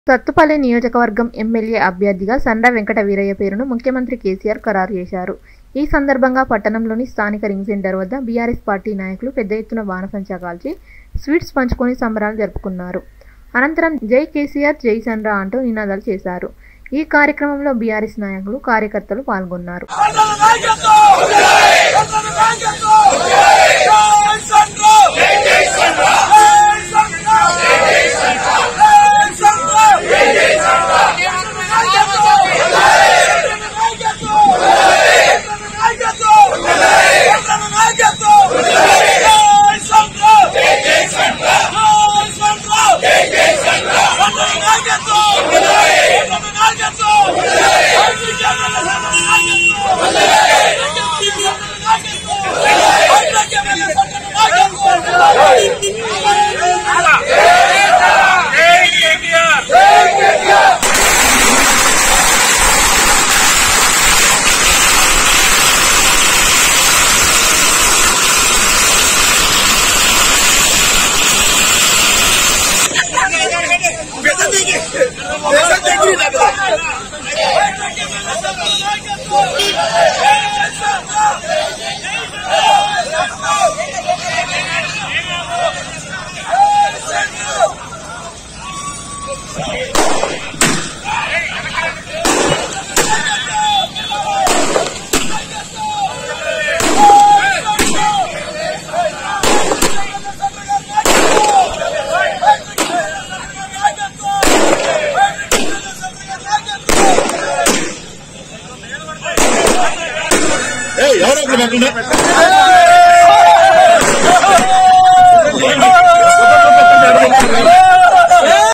సత్తుపల్లి నియోజకవర్గం ఎమ్మెల్యే అభ్యర్థిగా సండ్ర వెంకట వీరయ్య పేరును ముఖ్యమంత్రి కేసీఆర్ ఖరారు చేశారు. ఈ సందర్భంగా పట్టణంలోని స్థానిక రింగ్ సెంటర్ వద్ద బీఆర్ఎస్ పార్టీ నాయకులు పెద్ద ఎత్తున బాణసంచా కాల్చి స్వీట్స్ పంచుకొని సంబరాలు జరుపుకున్నారు. అనంతరం జై కేసీఆర్ జై సండ్ర అంటూ నినాదాలు చేశారు. ఈ కార్యక్రమంలో బీఆర్ఎస్ నాయకులు కార్యకర్తలు పాల్గొన్నారు. Hey, ahora que me